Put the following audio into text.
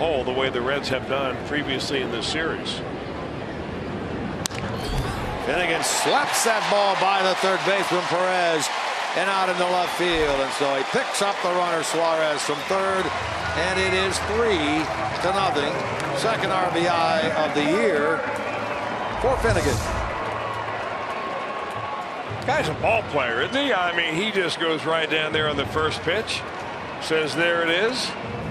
hole the way the Reds have done previously in this series. Finnegan slaps that ball by the third baseman Perez and out into left field, and so he picks up the runner Suarez from third, and it is 3-0. Second RBI of the year for Finnegan. Guy's a ball player, isn't he? I mean, he just goes right down there on the first pitch, says there it is,